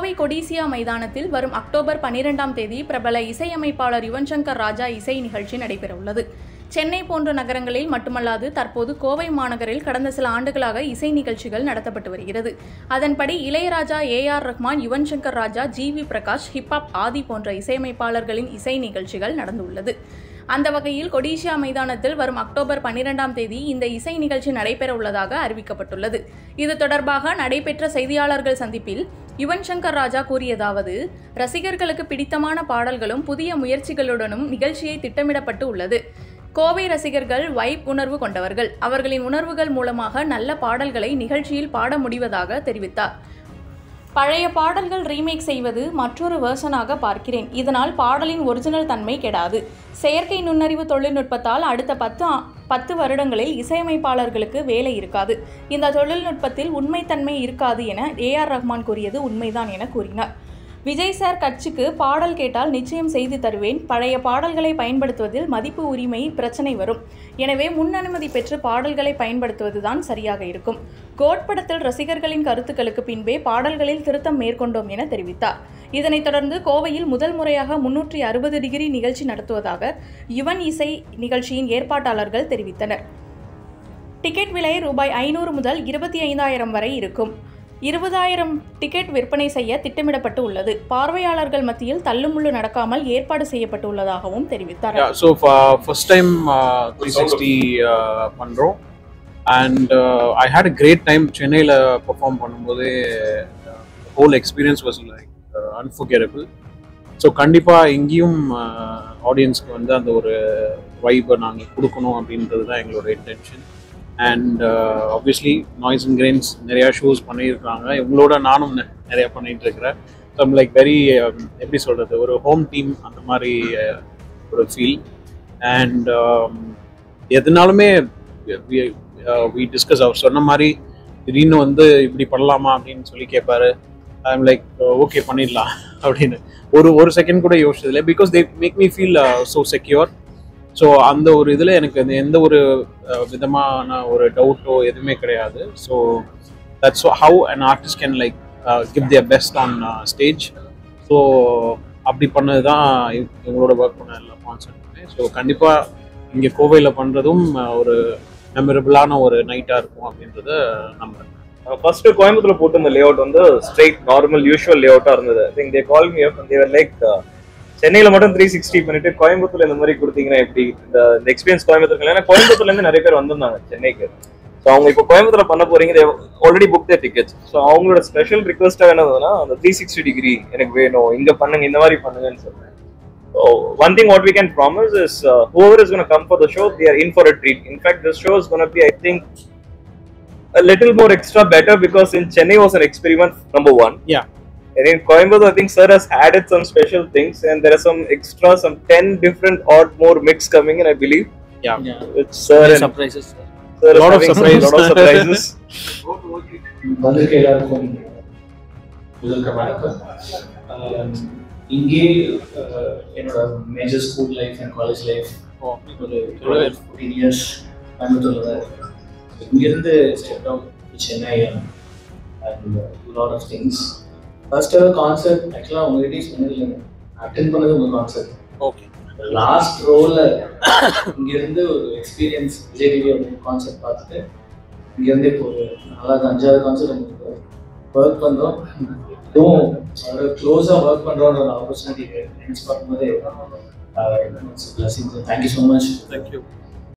கோவை கொடிசியா மைதானத்தில் வரும் அக்டோபர் 12ஆம் தேதி பிரபல இசையமைப்பாளர் யுவன் சங்கர் ராஜா இசை நிகழ்ச்சி நடைபெறவுள்ளது. சென்னை போன்ற நகரங்களில் மட்டுமல்லாது தற்போது கோவை மாநகரில் கடந்த சில ஆண்டுகளாக இசை நிகழ்ச்சிகள் நடத்தப்பட்டு வருகிறது. அதன்படி Ilaiyaraaja, AR Rahman, Yuvan Shankar Raja, GV Prakash, hip hop Aadhi போன்ற இசையமைப்பாளர்களின் இசை நிகழ்ச்சிகள் நடந்துள்ளது. அந்த வகையில் கொடிசியா மைதானத்தில் வரும் அக்டோபர் 12ஆம் தேதி இந்த இசை நிகழ்ச்சி நடைபெற உள்ளதாக அறிவிக்கப்பட்டுள்ளது. இது தொடர்பாக நடைபெற்ற செய்தியாளர்கள் சந்திப்பில் யுவன் சங்கர் ராஜா கூறியதாவது: ரசிகர்களுக்கு பிடித்தமான பாடல்களும் புதிய முயற்சிகளுடனும் நிகழ்ச்சியை திட்டமிடப்பட்டு உள்ளது. கோவை ரசிகர்கள் வைப் உணர்வு கொண்டவர்கள். அவர்களின் உணர்வுகள் மூலமாக நல்ல பாடல்களை நிகழ்ச்சியில் பாட முடிவதாக தெரிவித்தார். பழைய பாடல்கள் ரீமேக் செய்வது மற்றொரு வெர்ஷனாக பார்க்கிறேன். இதனால் பாடலின் ஒரிஜினல் தன்மை கெடாது. செயற்கை நுண்ணறிவு தொழில்நுட்பத்தால் அடுத்த 10 வருடங்களில் இசையமைப்பாளர்களுக்கு வேலை இருக்காது. இந்த தொழில்நுட்பத்தில் உண்மைத்தன்மை இருக்காது என AR ரஹ்மான் கூறியது உண்மைதான் என கூறினார். விஜய் சார் கட்சிக்கு பாடல் கேட்டால் நிச்சயம் செய்து தருவேன். பழைய பாடல்களை பயன்படுத்துவதில் மதிப்பு உரிமை பிரச்சனை வரும். எனவே முன் அனுமதி பெற்று பாடல்களை பயன்படுத்துவதுதான் சரியாக இருக்கும். கோட் படத்தில் ரசிகர்களின் கருத்துக்களுக்கு பின்பே பாடல்களில் திருத்தம் மேற்கொண்டோம் என தெரிவித்தார். இதனைத் தொடர்ந்து கோவையில் முதல் முறையாக 360 டிகிரி நிகழ்ச்சி நடத்துவதாக யுவன் இசை நிகழ்ச்சியின் ஏற்பாட்டாளர்கள் தெரிவித்தனர். டிக்கெட் விலை ரூபாய் 500 முதல் 25,000 வரை இருக்கும். 20,000 டிக்கெட் விற்பனை செய்ய திட்டமிடப்பட்டு உள்ளது. பார்வையாளர்கள் மத்தியில் தள்ளுமுள்ளு நடக்காமல் ஏற்பாடு செய்யப்பட்டு உள்ளதாகவும் தெரிவித்தார். So first time 360 பண்றோம் and I had a great time. சென்னையில பெர்ஃபார்ம் பண்ணும்போது whole experience was like unforgettable. So கண்டிப்பாக இங்கேயும் ஆடியன்ஸ்க்கு வந்து அந்த ஒரு வைப்பை நாங்கள் கொடுக்கணும் அப்படின்றது தான் எங்களோட intention. And obviously noise and grains நிறையா ஷோஸ் பண்ணியிருக்காங்க. இவங்களோட நானும் நிறையா பண்ணிகிட்டு இருக்கிறேன். ஸோ ஐம் லைக் வெரி எப்படி சொல்கிறது, ஒரு ஹோம் டீம் அந்த மாதிரி ஒரு ஃபீல். அண்ட் எதுனாலுமே வி டிஸ்கஸ். அவர் சொன்ன மாதிரி திடீர்னு வந்து இப்படி பண்ணலாமா அப்படின்னு சொல்லி கேட்பாரு. ஐம் லைக் ஓகே பண்ணிடலாம் அப்படின்னு ஒரு செகண்ட் கூட யோசிச்சதில்லை. Because they make me feel so secure. So அந்த ஒரு இதில் எனக்கு எந்த ஒரு விதமான ஒரு டவுட்டோ எதுவுமே கிடையாது. So that's how an artist can like give their best on stage. So அப்படி பண்ணது தான் இவங்களோட ஒர்க் பண்ண எல்லா கான்செப்ட்டுமே. ஸோ கண்டிப்பாக இங்கே கோவையில் பண்ணுறதும் ஒரு மெமரபிளான ஒரு நைட்டாக இருக்கும் அப்படின்றத நம்புறேன். ஃபர்ஸ்ட் கோயம்புத்தூர்ல போட்டு இந்த லே அவுட் வந்து ஸ்ட்ரெயிட் நார்மல் யூஷுவல் லே அவுட்டா இருந்தது. I think they call me up and they were like சென்னையில மட்டும் 360 பண்ணிட்டு கோயம்புத்தூர்ல இந்த மாதிரி கொடுத்தீங்கன்னா எப்படி இந்த எக்ஸ்பீரியன்ஸ் கோயம்புத்தூர்ல? ஏன்னா கோயம்புத்தூர்ல இருந்து நிறைய பேர் வந்திருந்தாங்க சென்னைக்கு. ஸோ அவங்க இப்போ கோயம்புத்தூர்ல பண்ண போறீங்க, already book their tickets. So அவங்களோட ஸ்பெஷல் ரிக்வஸ்டா என்னதுன்னா அந்த 360 டிகிரி எனக்கு வேணும், இங்க பண்ணுங்க, இந்த மாதிரி பண்ணுங்கன்னு சொல்றேன். So one thing what we can promise is whoever is going to come for the show, they are in for a treat. In fact, this show is going to be, I think, a little more extra better because in Chennai was an experiment number 1. Yeah. And in Coimbatore, I think sir has added some special things and there are some extra, some 10 different odd more mix coming in, I believe. Yeah. With sir and surprises. Sir lot of surprises. Lot of surprises. இங்கே என்னோட major school life and college life ஒரு 14 years கோயம்புத்தூர்ல தான் இருக்கேன். இங்கிருந்து step out to Chennai and lot of things. First ever concert ஆக்சுவலாக உங்ககிட்டே சொன்னதில்லை, அட்டென்ட் பண்ணது உங்கள் கான்சர்ட். ஓகே. லாஸ்ட் ரோவில் இங்கேருந்து ஒரு எக்ஸ்பீரியன்ஸ் விஜய் டிவி அப்படின்னு கான்சர்ட் பார்த்துட்டு இங்கேருந்து இப்போ ஒரு 5வது கான்சர்ட் உங்களுக்கு ஒர்க் பண்ணுறோம். இதுவும் ஒரு க்ளோஸாக ஒர்க் பண்ணுறோன்ற ஒரு ஆப்பர்ச்சுனிட்டி நினச்சி பார்க்கும்போது blessings. Thank you so much. Thank you.